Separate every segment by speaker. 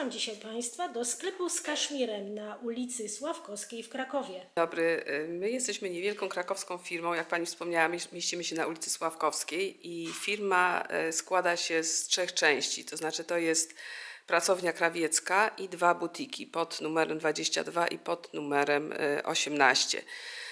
Speaker 1: Zapraszam dzisiaj Państwa do sklepu z kaszmirem na ulicy Sławkowskiej w Krakowie.
Speaker 2: Dobry, my jesteśmy niewielką krakowską firmą, jak Pani wspomniała, mieścimy się na ulicy Sławkowskiej i firma składa się z 3 części, to znaczy to jest pracownia krawiecka i 2 butiki pod numerem 22 i pod numerem 18.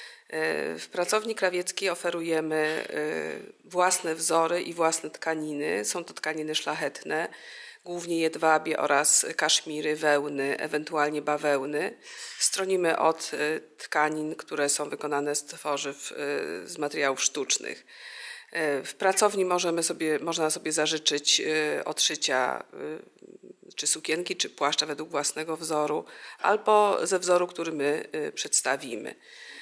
Speaker 2: W pracowni krawieckiej oferujemy własne wzory i własne tkaniny, są to tkaniny szlachetne, głównie jedwabie oraz kaszmiry, wełny, ewentualnie bawełny. Stronimy od tkanin, które są wykonane z tworzyw, z materiałów sztucznych. W pracowni można sobie zażyczyć odszycia czy sukienki, czy płaszcza według własnego wzoru, albo ze wzoru, który my przedstawimy.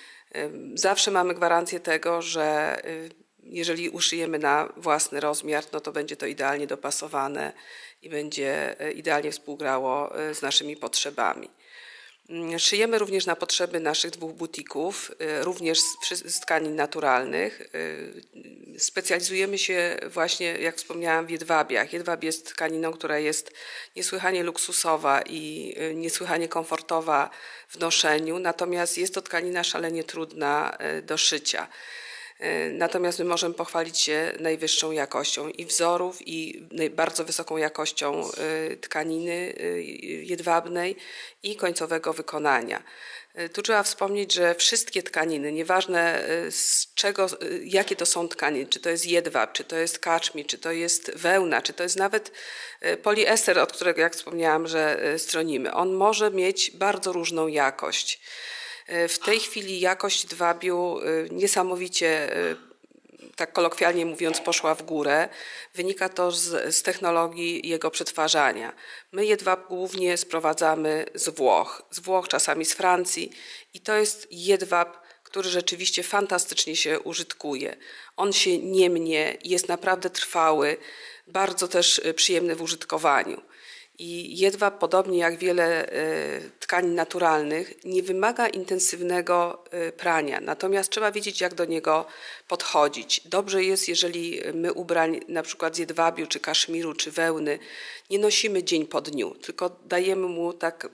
Speaker 2: Zawsze mamy gwarancję tego, że jeżeli uszyjemy na własny rozmiar, no to będzie to idealnie dopasowane i będzie idealnie współgrało z naszymi potrzebami. Szyjemy również na potrzeby naszych 2 butików, również z tkanin naturalnych. Specjalizujemy się właśnie, jak wspomniałam, w jedwabiach. Jedwab jest tkaniną, która jest niesłychanie luksusowa i niesłychanie komfortowa w noszeniu, natomiast jest to tkanina szalenie trudna do szycia. Natomiast my możemy pochwalić się najwyższą jakością i wzorów, i bardzo wysoką jakością tkaniny jedwabnej i końcowego wykonania. Tu trzeba wspomnieć, że wszystkie tkaniny, nieważne z czego, jakie to są tkaniny, czy to jest jedwab, czy to jest kaszmir, czy to jest wełna, czy to jest nawet poliester, od którego, jak wspomniałam, że stronimy, on może mieć bardzo różną jakość. W tej chwili jakość jedwabiu niesamowicie, tak kolokwialnie mówiąc, poszła w górę. Wynika to z technologii jego przetwarzania. My jedwab głównie sprowadzamy z Włoch, czasami z Francji i to jest jedwab, który rzeczywiście fantastycznie się użytkuje. On się nie mnie, jest naprawdę trwały, bardzo też przyjemny w użytkowaniu. I jedwab, podobnie jak wiele tkanin naturalnych, nie wymaga intensywnego prania, natomiast trzeba wiedzieć, jak do niego podchodzić. Dobrze jest, jeżeli my ubrań na przykład z jedwabiu, czy kaszmiru, czy wełny nie nosimy dzień po dniu, tylko dajemy mu, tak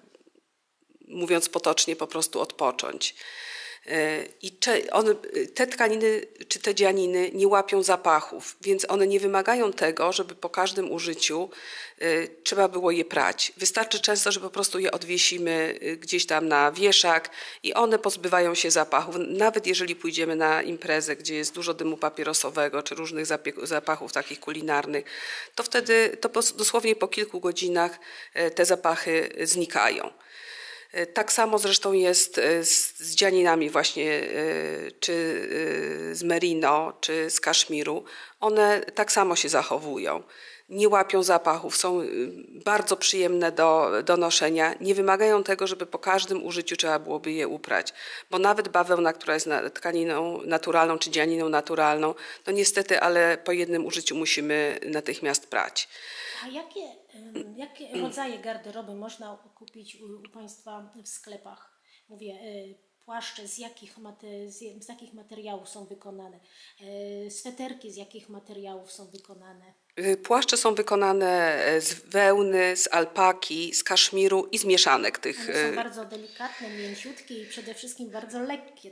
Speaker 2: mówiąc potocznie, po prostu odpocząć. I te tkaniny czy te dzianiny nie łapią zapachów, więc one nie wymagają tego, żeby po każdym użyciu trzeba było je prać. Wystarczy często, że po prostu je odwiesimy gdzieś tam na wieszak i one pozbywają się zapachów. Nawet jeżeli pójdziemy na imprezę, gdzie jest dużo dymu papierosowego czy różnych zapachów takich kulinarnych, to wtedy dosłownie po kilku godzinach te zapachy znikają. Tak samo zresztą jest z dzianinami właśnie, czy z merino, czy z kaszmiru. One tak samo się zachowują. Nie łapią zapachów, są bardzo przyjemne do noszenia. Nie wymagają tego, żeby po każdym użyciu trzeba byłoby je uprać. Bo nawet bawełna, która jest tkaniną naturalną, czy dzianiną naturalną, no niestety, ale po jednym użyciu musimy natychmiast prać.
Speaker 1: A jakie rodzaje garderoby można kupić u Państwa w sklepach? Mówię, płaszcze z jakich materiałów są wykonane? Sweterki z jakich materiałów są wykonane?
Speaker 2: Płaszcze są wykonane z wełny, z alpaki, z kaszmiru i z mieszanek tych.
Speaker 1: One są bardzo delikatne, mięciutkie i przede wszystkim bardzo lekkie.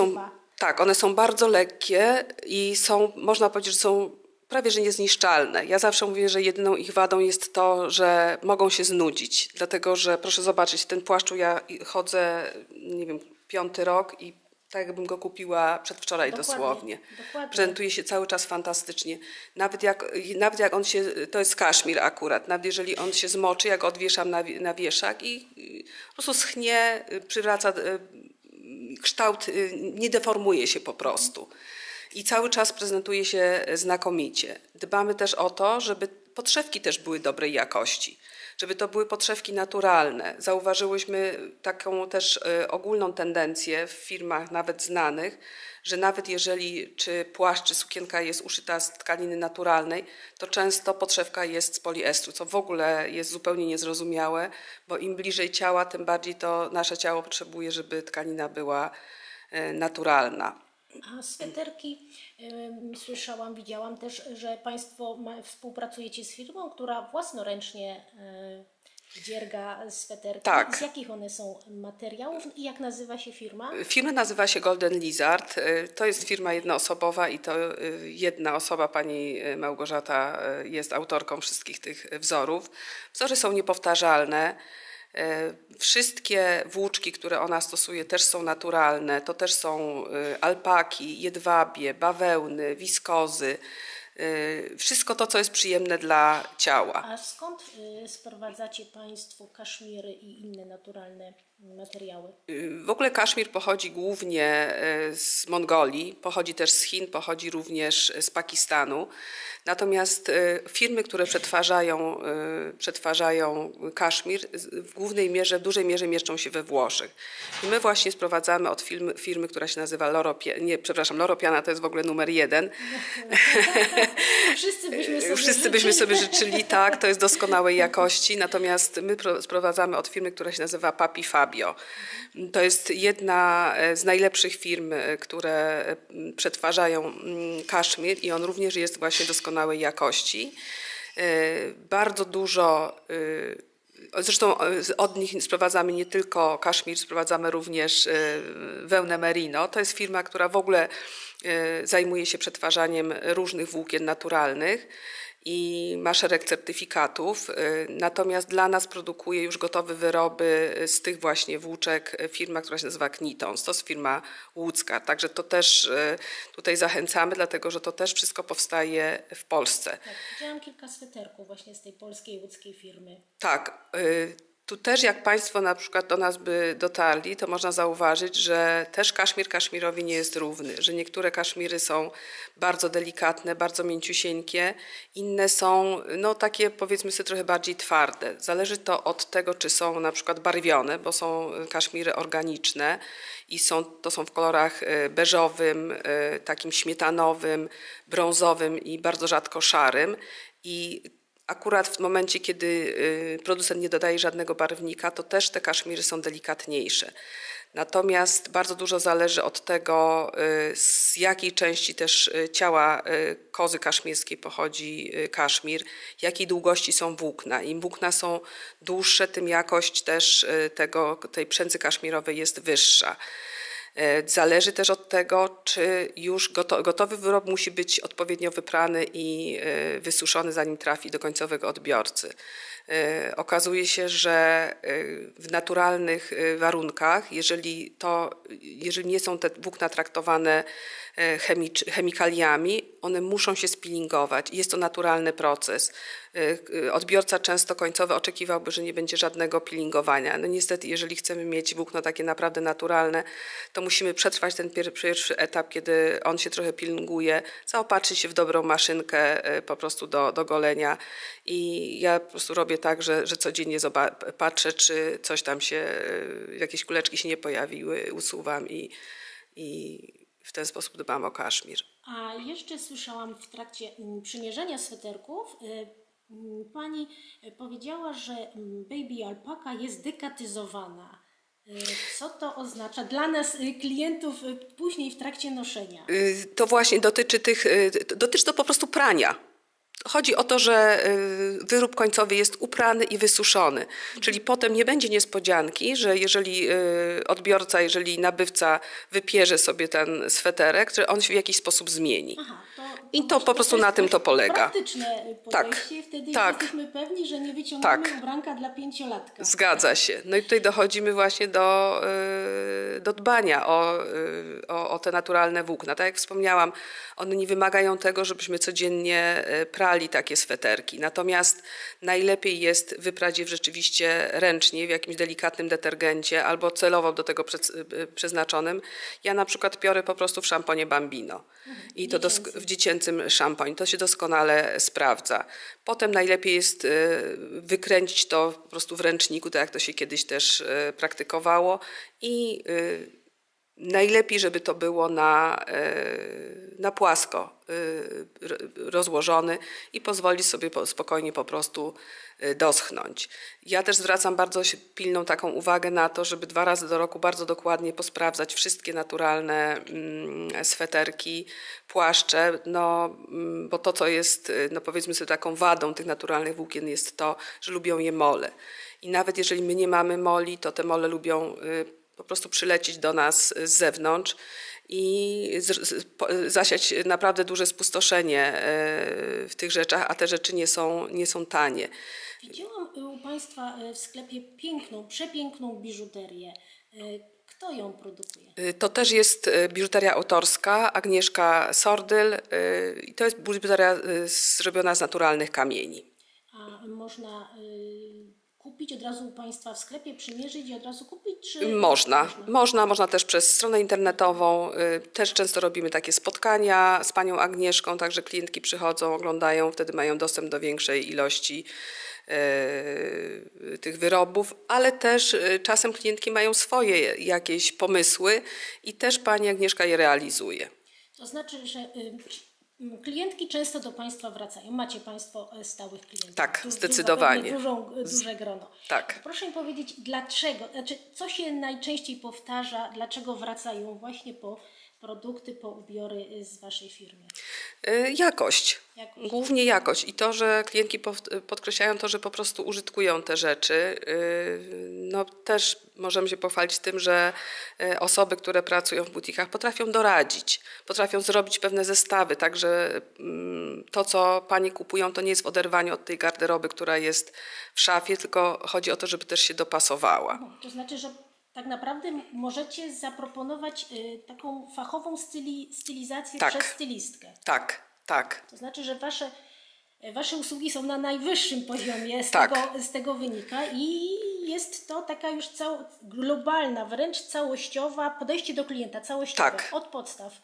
Speaker 2: One są bardzo lekkie i można powiedzieć, że są prawie że niezniszczalne. Ja zawsze mówię, że jedyną ich wadą jest to, że mogą się znudzić. Dlatego, że proszę zobaczyć, w ten płaszczu ja chodzę, nie wiem, 5. rok i tak jakbym go kupiła przedwczoraj dosłownie.
Speaker 1: Dokładnie.
Speaker 2: Prezentuje się cały czas fantastycznie. Nawet jak on się, to jest kaszmir akurat, nawet jeżeli on się zmoczy, jak odwieszam na wieszak i po prostu schnie, przywraca kształt, nie deformuje się po prostu. I cały czas prezentuje się znakomicie. Dbamy też o to, żeby podszewki też były dobrej jakości, żeby to były podszewki naturalne. Zauważyłyśmy taką też ogólną tendencję w firmach nawet znanych, że nawet jeżeli czy płaszcz, czy sukienka jest uszyta z tkaniny naturalnej, to często podszewka jest z poliestru, co w ogóle jest zupełnie niezrozumiałe, bo im bliżej ciała, tym bardziej to nasze ciało potrzebuje, żeby tkanina była naturalna.
Speaker 1: A sweterki, słyszałam, widziałam też, że Państwo współpracujecie z firmą, która własnoręcznie dzierga, sweterki.
Speaker 2: Tak.
Speaker 1: Z jakich one są materiałów i jak nazywa się firma?
Speaker 2: Firma nazywa się Golden Lizard. To jest firma jednoosobowa i to jedna osoba, pani Małgorzata, jest autorką wszystkich tych wzorów. Wzory są niepowtarzalne. Wszystkie włóczki, które ona stosuje, też są naturalne. To też są alpaki, jedwabie, bawełny, wiskozy. Wszystko to, co jest przyjemne dla ciała.
Speaker 1: A skąd sprowadzacie Państwo kaszmiry i inne naturalne materiały?
Speaker 2: W ogóle kaszmir pochodzi głównie z Mongolii, pochodzi też z Chin, pochodzi również z Pakistanu. Natomiast firmy, które przetwarzają kaszmir, w głównej mierze, w dużej mierze mieszczą się we Włoszech. I my właśnie sprowadzamy od firmy, która się nazywa Loro Piana, to jest w ogóle numer 1.
Speaker 1: Wszyscy
Speaker 2: byśmy sobie życzyli, tak, to jest doskonałej jakości. Natomiast my sprowadzamy od firmy, która się nazywa Papi Fabio. To jest jedna z najlepszych firm, które przetwarzają kaszmir i on również jest właśnie doskonałej jakości. Bardzo dużo, zresztą od nich sprowadzamy nie tylko kaszmir, sprowadzamy również wełnę merino. To jest firma, która w ogóle zajmuje się przetwarzaniem różnych włókien naturalnych i ma szereg certyfikatów. Natomiast dla nas produkuje już gotowe wyroby z tych właśnie włóczek firma, która się nazywa Knitons. To jest firma łódzka. Także to też tutaj zachęcamy, dlatego że to też wszystko powstaje w Polsce.
Speaker 1: Tak, widziałam kilka sweterków właśnie z tej polskiej, łódzkiej firmy.
Speaker 2: Tak. Tu też jak Państwo na przykład do nas by dotarli, to można zauważyć, że też kaszmir kaszmirowi nie jest równy, że niektóre kaszmiry są bardzo delikatne, bardzo mięciusieńkie, inne są no takie powiedzmy sobie trochę bardziej twarde. Zależy to od tego, czy są na przykład barwione, bo są kaszmiry organiczne i to są w kolorach beżowym, takim śmietanowym, brązowym i bardzo rzadko szarym. I akurat w momencie, kiedy producent nie dodaje żadnego barwnika, to też te kaszmiry są delikatniejsze. Natomiast bardzo dużo zależy od tego, z jakiej części też ciała kozy kaszmirskiej pochodzi kaszmir, jakiej długości są włókna. Im włókna są dłuższe, tym jakość też tej przędzy kaszmirowej jest wyższa. Zależy też od tego, czy już gotowy wyrób musi być odpowiednio wyprany i wysuszony, zanim trafi do końcowego odbiorcy. Okazuje się, że w naturalnych warunkach, jeżeli nie są te włókna traktowane chemikaliami, one muszą się spillingować i jest to naturalny proces. Odbiorca często końcowy oczekiwałby, że nie będzie żadnego peelingowania. No niestety, jeżeli chcemy mieć włókno takie naprawdę naturalne, to musimy przetrwać ten pierwszy etap, kiedy on się trochę peelinguje, zaopatrzyć się w dobrą maszynkę po prostu do golenia i ja po prostu robię tak, że codziennie patrzę, czy coś tam się, jakieś kuleczki się nie pojawiły, usuwam i w ten sposób dbam o kaszmir.
Speaker 1: A jeszcze słyszałam w trakcie przymierzenia sweterków, pani powiedziała, że baby alpaka jest dekatyzowana. Co to oznacza dla nas, klientów, później w trakcie noszenia?
Speaker 2: To właśnie dotyczy to po prostu prania. Chodzi o to, że wyrób końcowy jest uprany i wysuszony, czyli potem nie będzie niespodzianki, że jeżeli jeżeli nabywca wypierze sobie ten sweterek, że on się w jakiś sposób zmieni.
Speaker 1: Aha,
Speaker 2: I to po prostu na tym to polega.
Speaker 1: Praktyczne podejście, wtedy jesteśmy pewni, że nie wyciągamy ubranka dla 5-latka.
Speaker 2: Zgadza się. No i tutaj dochodzimy właśnie do dbania o te naturalne włókna. Tak jak wspomniałam, one nie wymagają tego, żebyśmy codziennie prali takie sweterki. Natomiast najlepiej jest wyprać je rzeczywiście ręcznie w jakimś delikatnym detergencie albo celowo do tego przeznaczonym. Ja na przykład piorę po prostu w szamponie Bambino. I to w dziecięcym szamponie. To się doskonale sprawdza. Potem najlepiej jest wykręcić to po prostu w ręczniku, tak jak to się kiedyś też praktykowało i najlepiej, żeby to było na płasko rozłożony i pozwolić sobie spokojnie po prostu doschnąć. Ja też zwracam bardzo pilną taką uwagę na to, żeby 2 razy do roku bardzo dokładnie posprawdzać wszystkie naturalne sweterki, płaszcze, no, bo to, co jest, no powiedzmy sobie taką wadą tych naturalnych włókien jest to, że lubią je mole. i nawet jeżeli my nie mamy moli, to te mole lubią po prostu przylecieć do nas z zewnątrz i zasiać naprawdę duże spustoszenie w tych rzeczach, a te rzeczy nie są tanie.
Speaker 1: Widziałam u Państwa w sklepie przepiękną biżuterię. Kto ją produkuje?
Speaker 2: To też jest biżuteria autorska, Agnieszka Sordyl, i to jest biżuteria zrobiona z naturalnych kamieni.
Speaker 1: A można kupić od razu u Państwa w sklepie, przymierzyć i od razu kupić? Czy
Speaker 2: Można też przez stronę internetową. Też często robimy takie spotkania z panią Agnieszką, także klientki przychodzą, oglądają, wtedy mają dostęp do większej ilości tych wyrobów, ale też czasem klientki mają swoje jakieś pomysły i też pani Agnieszka je realizuje.
Speaker 1: To znaczy, że klientki często do Państwa wracają. Macie Państwo stałych klientów.
Speaker 2: Tak, zdecydowanie.
Speaker 1: Duże grono.
Speaker 2: Tak.
Speaker 1: Proszę mi powiedzieć, dlaczego, co się najczęściej powtarza, dlaczego wracają właśnie po produkty, po ubiory z Waszej firmy?
Speaker 2: Jakość. Głównie jakość i to, że klientki podkreślają to, że po prostu użytkują te rzeczy. No też możemy się pochwalić tym, że osoby, które pracują w butikach, potrafią doradzić, potrafią zrobić pewne zestawy, także to, co panie kupują, to nie jest w oderwaniu od tej garderoby, która jest w szafie, tylko chodzi o to, żeby też się dopasowała.
Speaker 1: To znaczy, że tak naprawdę możecie zaproponować taką fachową stylizację przez stylistkę.
Speaker 2: Tak.
Speaker 1: To znaczy, że wasze usługi są na najwyższym poziomie, z tego wynika i jest to taka już globalna, wręcz całościowa podejście do klienta, całościowe, od podstaw,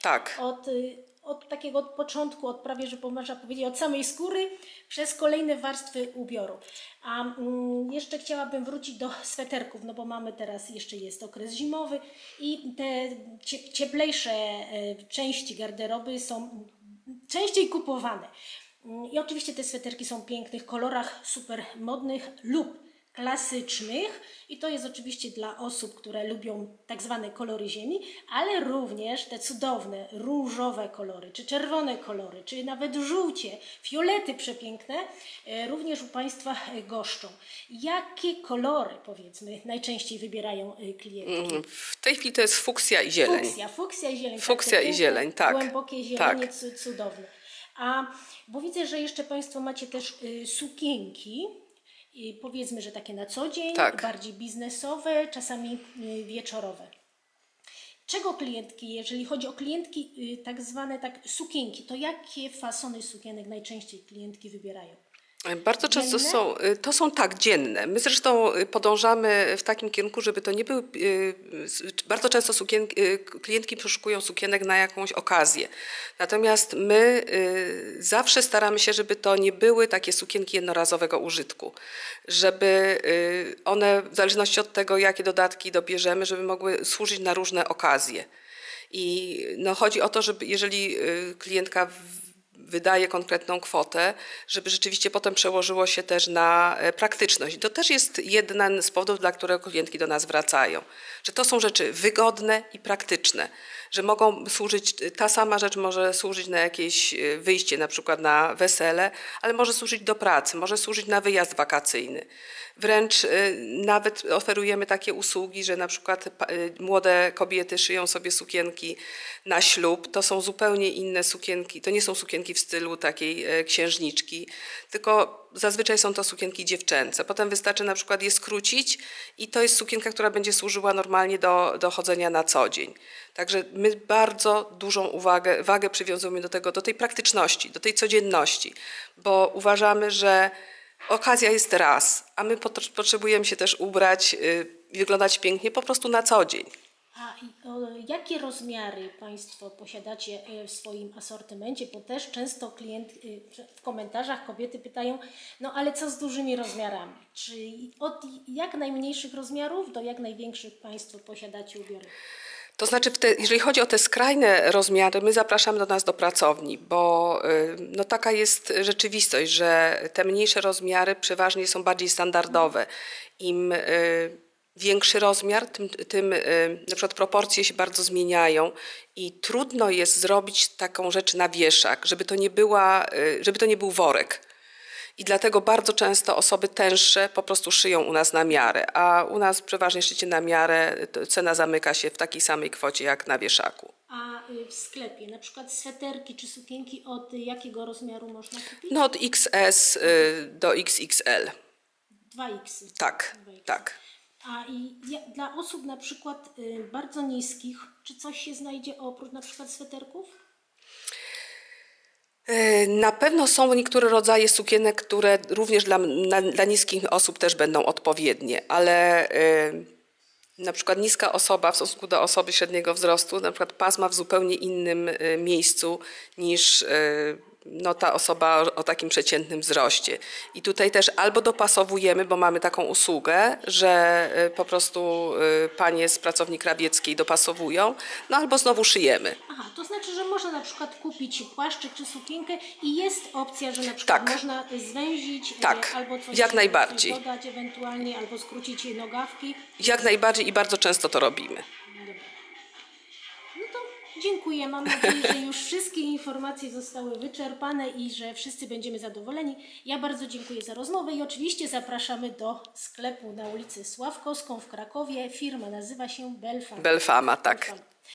Speaker 1: od takiego od początku, od prawie, że można powiedzieć, od samej skóry przez kolejne warstwy ubioru. A jeszcze chciałabym wrócić do sweterków, no bo mamy teraz, jeszcze jest okres zimowy i te cieplejsze części garderoby są częściej kupowane. I oczywiście te sweterki są w pięknych kolorach, super modnych lub klasycznych i to jest oczywiście dla osób, które lubią tak zwane kolory ziemi, ale również te cudowne różowe kolory, czy czerwone kolory, czy nawet żółcie, fiolety przepiękne również u Państwa goszczą. Jakie kolory, powiedzmy, najczęściej wybierają klientki?
Speaker 2: W tej chwili to jest fuksja i zieleń.
Speaker 1: Fuksja i zieleń.
Speaker 2: Fuksja i zieleń, tak.
Speaker 1: Głębokie zielenie, cudowne. Bo widzę, że jeszcze Państwo macie też sukienki, powiedzmy, że takie na co dzień, bardziej biznesowe, czasami wieczorowe. Czego klientki, jeżeli chodzi o klientki tak zwane sukienki, to jakie fasony sukienek najczęściej klientki wybierają?
Speaker 2: Bardzo często są dzienne. My zresztą podążamy w takim kierunku, żeby to nie były, bardzo często klientki poszukują sukienek na jakąś okazję. Natomiast my zawsze staramy się, żeby to nie były takie sukienki jednorazowego użytku. Żeby one, w zależności od tego, jakie dodatki dobierzemy, żeby mogły służyć na różne okazje. I chodzi o to, żeby jeżeli klientka wydaje konkretną kwotę, żeby rzeczywiście potem przełożyło się też na praktyczność. To też jest jeden z powodów, dla którego klientki do nas wracają. Że to są rzeczy wygodne i praktyczne. Że mogą służyć, ta sama rzecz może służyć na jakieś wyjście, na przykład na wesele, ale może służyć do pracy, może służyć na wyjazd wakacyjny. Wręcz nawet oferujemy takie usługi, że na przykład młode kobiety szyją sobie sukienki na ślub. To są zupełnie inne sukienki. To nie są sukienki w stylu takiej księżniczki, tylko zazwyczaj są to sukienki dziewczęce. Potem wystarczy na przykład je skrócić i to jest sukienka, która będzie służyła normalnie do chodzenia na co dzień. Także my bardzo dużą wagę przywiązujemy do tej praktyczności, do tej codzienności, bo uważamy, że okazja jest raz, a my potrzebujemy się też ubrać i wyglądać pięknie po prostu na co dzień.
Speaker 1: Jakie rozmiary Państwo posiadacie w swoim asortymencie? Bo też często w komentarzach kobiety pytają, ale co z dużymi rozmiarami? Czy od jak najmniejszych rozmiarów do jak największych Państwo posiadacie ubiory?
Speaker 2: To znaczy, jeżeli chodzi o te skrajne rozmiary, my zapraszamy do nas do pracowni, bo taka jest rzeczywistość, że te mniejsze rozmiary przeważnie są bardziej standardowe. Im większy rozmiar, tym na przykład proporcje się bardzo zmieniają i trudno jest zrobić taką rzecz na wieszak, żeby to nie był worek. I dlatego bardzo często osoby tęższe po prostu szyją u nas na miarę, a u nas przeważnie szycie na miarę, cena zamyka się w takiej samej kwocie jak na wieszaku.
Speaker 1: A w sklepie, na przykład sweterki czy sukienki od jakiego rozmiaru można kupić?
Speaker 2: No od XS do XXL.
Speaker 1: 2X.
Speaker 2: Tak,
Speaker 1: 2X.
Speaker 2: tak.
Speaker 1: A dla osób na przykład bardzo niskich, czy coś się znajdzie oprócz na przykład sweterków?
Speaker 2: Na pewno są niektóre rodzaje sukienek, które również dla niskich osób też będą odpowiednie, ale na przykład niska osoba w stosunku do osoby średniego wzrostu, na przykład pas ma w zupełnie innym miejscu niż no, ta osoba o takim przeciętnym wzroście. I tutaj też albo dopasowujemy, bo mamy taką usługę, że po prostu panie z pracowni krawieckiej dopasowują, no albo znowu szyjemy.
Speaker 1: Aha, to znaczy, że można na przykład kupić płaszczyk czy sukienkę i jest opcja, że na przykład
Speaker 2: Tak.
Speaker 1: można zwęzić
Speaker 2: Tak,
Speaker 1: albo coś,
Speaker 2: jak najbardziej.
Speaker 1: coś dodać ewentualnie, albo skrócić nogawki.
Speaker 2: Jak najbardziej i bardzo często to robimy.
Speaker 1: Dobra. No to dziękuję. Mam nadzieję, że już wszystkie informacje zostały wyczerpane i że wszyscy będziemy zadowoleni. Ja bardzo dziękuję za rozmowę i oczywiście zapraszamy do sklepu na ulicy Sławkowską w Krakowie. Firma nazywa się Belfama.
Speaker 2: Belfama, tak.
Speaker 1: Belfama.